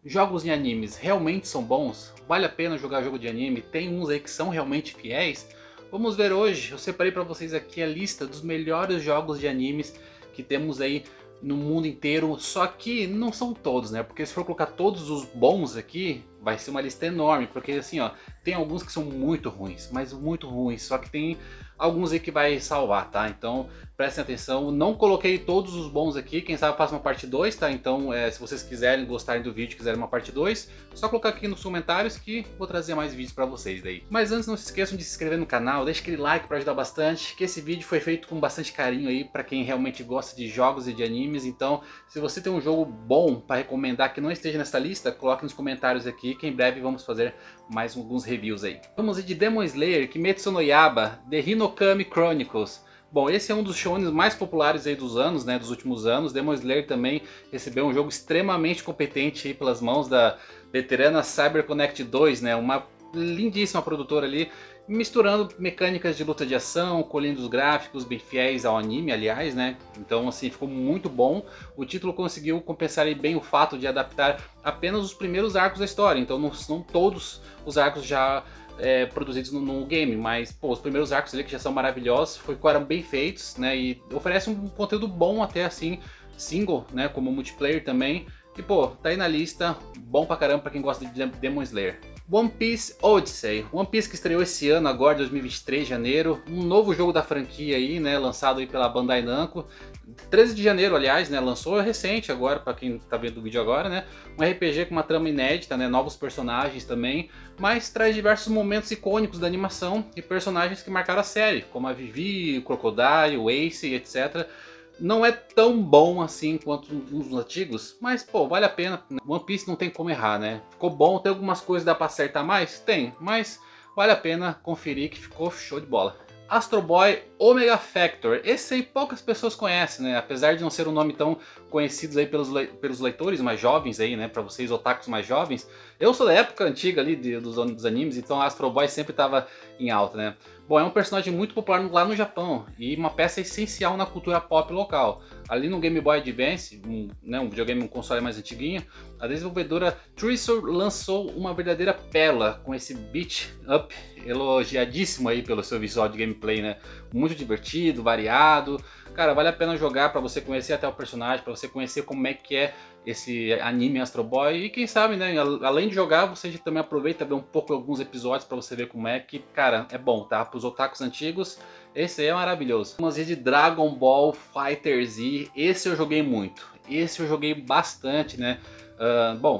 Jogos de animes realmente são bons? Vale a pena jogar jogo de anime? Tem uns aí que são realmente fiéis? Vamos ver hoje. Eu separei para vocês aqui a lista dos melhores jogos de animes que temos aí no mundo inteiro. Só que não são todos, né? Porque se for colocar todos os bons aqui, vai ser uma lista enorme. Porque assim, ó, tem alguns que são muito ruins, mas muito ruins. Só que tem alguns aí que vai salvar, tá? Então prestem atenção. Não coloquei todos os bons aqui. Quem sabe eu faço uma parte 2, tá? Então se vocês quiserem, gostarem do vídeo, quiserem uma parte 2, só colocar aqui nos comentários que vou trazer mais vídeos pra vocês daí. Mas antes, não se esqueçam de se inscrever no canal, deixa aquele like pra ajudar bastante, que esse vídeo foi feito com bastante carinho aí pra quem realmente gosta de jogos e de animes. Então se você tem um jogo bom pra recomendar que não esteja nessa lista, coloque nos comentários aqui, que em breve vamos fazer mais alguns reviews aí. Vamos ir de Demon Slayer, Kimetsu no Yaiba, The Hinokami Chronicles. Bom, esse é um dos shonens mais populares aí dos anos, né, dos últimos anos. Demon Slayer também recebeu um jogo extremamente competente aí pelas mãos da veterana CyberConnect 2, né, uma lindíssima produtora ali, misturando mecânicas de luta de ação, com lindos gráficos bem fiéis ao anime, aliás, né? Então assim, ficou muito bom. O título conseguiu compensar bem o fato de adaptar apenas os primeiros arcos da história, então não são todos os arcos já produzidos no game, mas pô, os primeiros arcos ali que já são maravilhosos, ficaram bem feitos, né? E oferece um conteúdo bom até assim, single, né? Como multiplayer também. E pô, tá aí na lista, bom pra caramba pra quem gosta de Demon Slayer. One Piece Odyssey, One Piece que estreou esse ano agora, 2023, janeiro, um novo jogo da franquia aí, né, lançado aí pela Bandai Namco, 13 de janeiro, aliás, né, lançou recente agora, para quem tá vendo o vídeo agora, né, um RPG com uma trama inédita, né, novos personagens também, mas traz diversos momentos icônicos da animação e personagens que marcaram a série, como a Vivi, o Crocodile, o Ace, etc. Não é tão bom assim quanto os antigos, mas pô, vale a pena. One Piece não tem como errar, né? Ficou bom, tem algumas coisas que dá pra acertar mais? Tem, mas vale a pena conferir que ficou show de bola. Astro Boy Omega Factor, esse aí poucas pessoas conhecem, né? Apesar de não ser um nome tão conhecido aí pelos leitores mais jovens aí, né? Pra vocês otakus mais jovens. Eu sou da época antiga ali dos animes, então Astro Boy sempre tava em alta, né? Bom, é um personagem muito popular lá no Japão e uma peça essencial na cultura pop local. Ali no Game Boy Advance, um videogame, um console mais antiguinho, a desenvolvedora Treasure lançou uma verdadeira pérola com esse beat up elogiadíssimo aí pelo seu visual de gameplay, né? Muito divertido, variado. Cara, vale a pena jogar para você conhecer até o personagem, para você conhecer como é que é esse anime Astro Boy. E quem sabe, né, além de jogar, você também aproveita ver um pouco alguns episódios para você ver como é que, cara, é bom, tá? Para os otakus antigos, esse aí é maravilhoso. Vamos ver de Dragon Ball Fighter Z, esse eu joguei muito. Esse eu joguei bastante, né? Bom,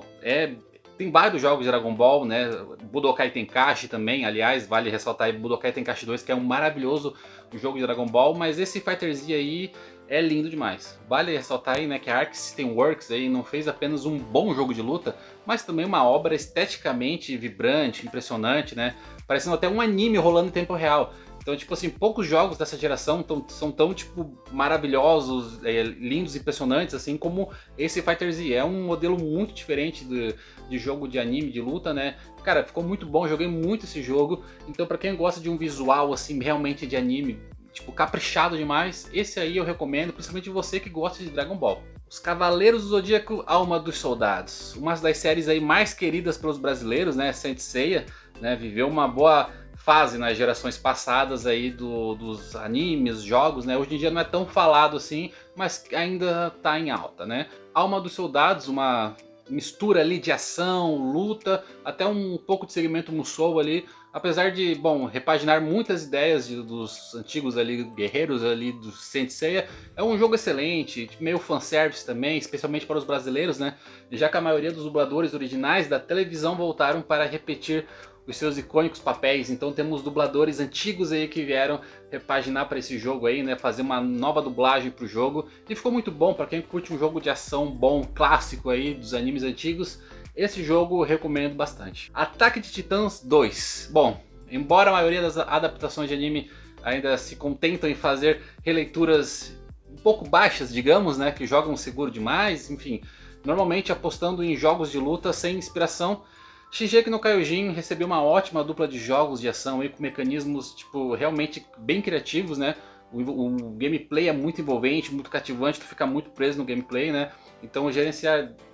tem vários jogos de Dragon Ball, né? Budokai Tenkaichi também, aliás, vale ressaltar aí Budokai Tenkaichi 2, que é um maravilhoso jogo de Dragon Ball, mas esse Fighter Z aí é lindo demais. Vale ressaltar aí, né, que a Arc System Works aí não fez apenas um bom jogo de luta, mas também uma obra esteticamente vibrante, impressionante, né? Parecendo até um anime rolando em tempo real. Então, tipo assim, poucos jogos dessa geração são tão, tipo, maravilhosos, lindos, impressionantes, assim como esse Fighter Z. É um modelo muito diferente de jogo de anime, de luta, né? Cara, ficou muito bom, joguei muito esse jogo. Então, pra quem gosta de um visual, assim, realmente de anime, tipo, caprichado demais, esse aí eu recomendo, principalmente você que gosta de Dragon Ball. Os Cavaleiros do Zodíaco, Alma dos Soldados. Uma das séries aí mais queridas pelos brasileiros, né? Saint Seiya, né? Viveu uma boa fase nas gerações passadas aí dos animes, jogos, né? Hoje em dia não é tão falado assim, mas ainda tá em alta, né? Alma dos Soldados, uma mistura ali de ação, luta, até um pouco de segmento Musou ali, apesar de, bom, repaginar muitas ideias dos antigos ali guerreiros ali do Saint Seiya, é um jogo excelente, meio fanservice também, especialmente para os brasileiros, né? Já que a maioria dos dubladores originais da televisão voltaram para repetir os seus icônicos papéis, então temos dubladores antigos aí que vieram repaginar para esse jogo aí, né, fazer uma nova dublagem para o jogo, e ficou muito bom para quem curte um jogo de ação bom, clássico aí dos animes antigos. Esse jogo eu recomendo bastante. Ataque de Titãs 2. Bom, embora a maioria das adaptações de anime ainda se contentam em fazer releituras um pouco baixas, digamos, né, que jogam seguro demais, enfim, normalmente apostando em jogos de luta sem inspiração, Shingeki no Kyojin recebeu uma ótima dupla de jogos de ação aí, com mecanismos tipo, realmente bem criativos, né? O gameplay é muito envolvente, muito cativante, tu fica muito preso no gameplay, né? Então gerenciar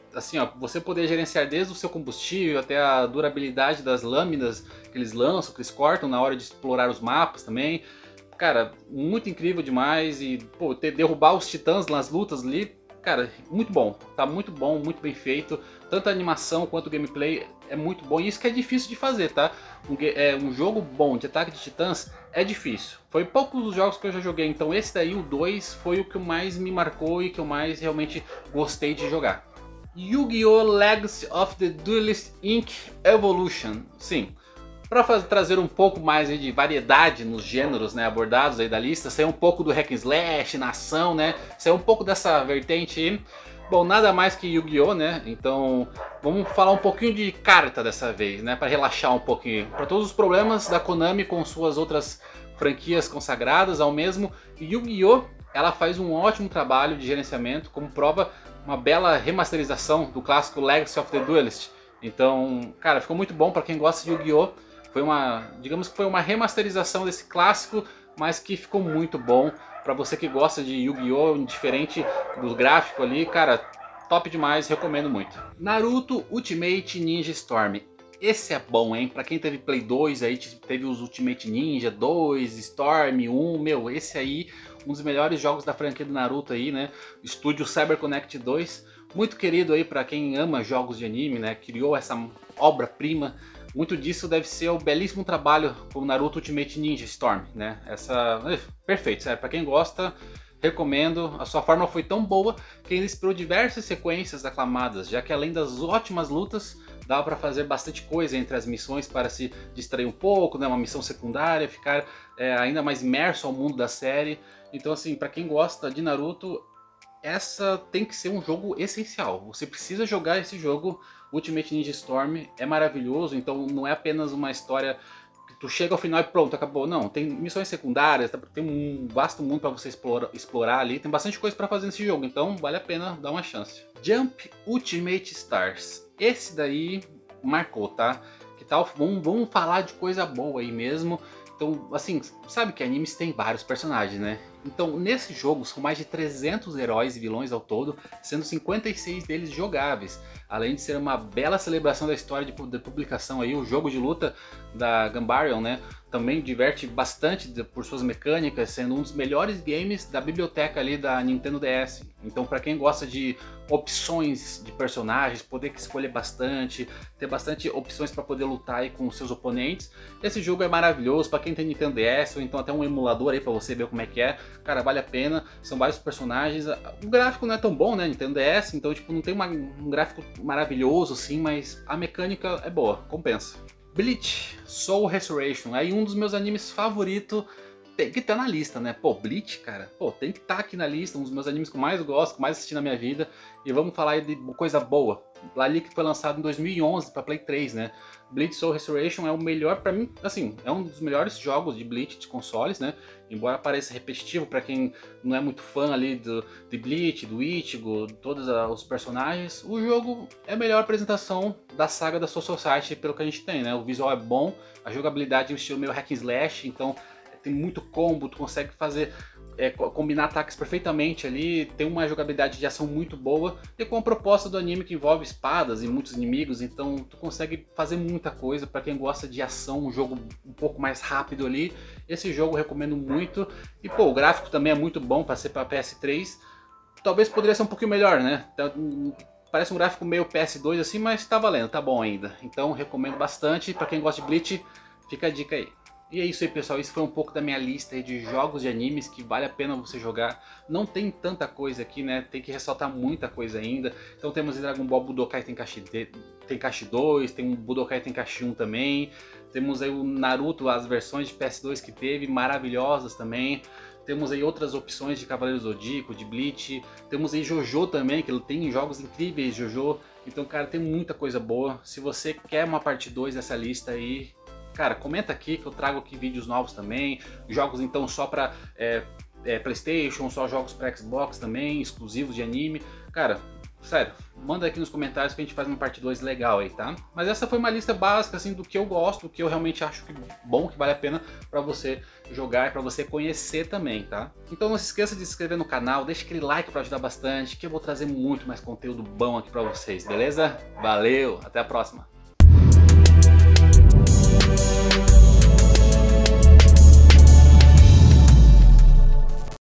assim, ó, você poder gerenciar desde o seu combustível até a durabilidade das lâminas que eles lançam, que eles cortam na hora de explorar os mapas também. Cara, muito incrível demais e, pô, derrubar os titãs nas lutas ali, cara, muito bom. Tá muito bom, muito bem feito. Tanto a animação quanto o gameplay é muito bom. E isso que é difícil de fazer, tá? Um jogo bom de Ataque de Titãs é difícil. Foi poucos os jogos que eu já joguei, então esse daí, o 2, foi o que mais me marcou e que eu mais realmente gostei de jogar. Yu-Gi-Oh! Legacy of the Duelist Inc. Evolution. Sim, para trazer um pouco mais aí de variedade nos gêneros, né, abordados aí da lista, sair um pouco do hack and slash, na ação, né, sair um pouco dessa vertente aí. Bom, nada mais que Yu-Gi-Oh, né, então vamos falar um pouquinho de carta dessa vez, né, para relaxar um pouquinho. Para todos os problemas da Konami com suas outras franquias consagradas ao mesmo, Yu-Gi-Oh, ela faz um ótimo trabalho de gerenciamento, como prova uma bela remasterização do clássico Legacy of the Duelist. Então, cara, ficou muito bom para quem gosta de Yu-Gi-Oh! Foi digamos que foi uma remasterização desse clássico, mas que ficou muito bom. Pra você que gosta de Yu-Gi-Oh! Diferente do gráfico ali, cara, top demais, recomendo muito. Naruto Ultimate Ninja Storm. Esse é bom, hein? Pra quem teve Play 2 aí, teve os Ultimate Ninja 2, Storm 1, meu, esse aí, um dos melhores jogos da franquia do Naruto aí, né? Estúdio CyberConnect 2, muito querido aí pra quem ama jogos de anime, né? Criou essa obra-prima. Muito disso deve ser o belíssimo trabalho com Naruto Ultimate Ninja Storm, né? Perfeito, sério, pra quem gosta, recomendo. A sua fórmula foi tão boa que ele inspirou diversas sequências aclamadas, já que além das ótimas lutas, dava para fazer bastante coisa entre as missões para se distrair um pouco, né? Uma missão secundária, ficar ainda mais imerso ao mundo da série. Então assim, para quem gosta de Naruto, essa tem que ser um jogo essencial. Você precisa jogar esse jogo. Ultimate Ninja Storm é maravilhoso, então não é apenas uma história que tu chega ao final e pronto, acabou. Não, tem missões secundárias, tem um vasto mundo para você explorar ali, tem bastante coisa para fazer nesse jogo, então vale a pena dar uma chance. Jump Ultimate Stars. Esse daí marcou, tá? Que tal? Vamos falar de coisa boa aí mesmo. Então, assim, sabe que animes tem vários personagens, né? Então, nesse jogo, são mais de 300 heróis e vilões ao todo, sendo 56 deles jogáveis. Além de ser uma bela celebração da história de publicação aí, o jogo de luta da Ganbarion, né? Também diverte bastante por suas mecânicas, sendo um dos melhores games da biblioteca ali da Nintendo DS. Então, para quem gosta de opções de personagens, poder escolher bastante, ter bastante opções para poder lutar aí com os seus oponentes, esse jogo é maravilhoso. Para quem tem Nintendo DS ou então até um emulador aí para você ver como é que é, cara, vale a pena. São vários personagens. O gráfico não é tão bom, né? Nintendo DS, então tipo não tem um gráfico maravilhoso assim, mas a mecânica é boa, compensa. Bleach Soul Restoration, aí um dos meus animes favoritos, tem que estar na lista, né? Pô, Bleach, cara, pô, tem que estar aqui na lista, um dos meus animes que eu mais gosto, que mais assisti na minha vida. E vamos falar aí de coisa boa. Ali que foi lançado em 2011 para Play 3, né? Bleach Soul Restoration é o melhor pra mim, assim, é um dos melhores jogos de Bleach de consoles, né? Embora pareça repetitivo pra quem não é muito fã ali de Bleach, do Ichigo, todos os personagens, o jogo é a melhor apresentação da saga da Soul Society pelo que a gente tem, né? O visual é bom, a jogabilidade é um estilo meio hack and slash, então tem muito combo, tu consegue fazer combinar ataques perfeitamente ali, tem uma jogabilidade de ação muito boa e com a proposta do anime que envolve espadas e muitos inimigos, então tu consegue fazer muita coisa. Para quem gosta de ação, um jogo um pouco mais rápido ali, esse jogo eu recomendo muito. E pô, o gráfico também é muito bom para ser para PS3, talvez poderia ser um pouquinho melhor, né? Parece um gráfico meio PS2 assim, mas tá valendo, tá bom ainda, então recomendo bastante. Para quem gosta de Bleach, fica a dica aí. E é isso aí, pessoal, isso foi um pouco da minha lista aí de jogos de animes que vale a pena você jogar. Não tem tanta coisa aqui, né, tem que ressaltar muita coisa ainda. Então temos Dragon Ball Budokai Tenkaichi 2, tem um Budokai Tenkaichi 1 também. Temos aí o Naruto, as versões de PS2 que teve, maravilhosas também. Temos aí outras opções de Cavaleiro Zodíaco, de Bleach. Temos aí JoJo também, que ele tem jogos incríveis, JoJo. Então, cara, tem muita coisa boa. Se você quer uma parte 2 dessa lista aí, cara, comenta aqui que eu trago aqui vídeos novos também, jogos então só para PlayStation, só jogos para Xbox também, exclusivos de anime. Cara, Sério, manda aqui nos comentários que a gente faz uma parte 2 legal aí, tá? Mas essa foi uma lista básica, assim, do que eu gosto, do que eu realmente acho que bom, que vale a pena pra você jogar e pra você conhecer também, tá? Então não se esqueça de se inscrever no canal, deixa aquele like pra ajudar bastante, que eu vou trazer muito mais conteúdo bom aqui pra vocês, beleza? Valeu, até a próxima!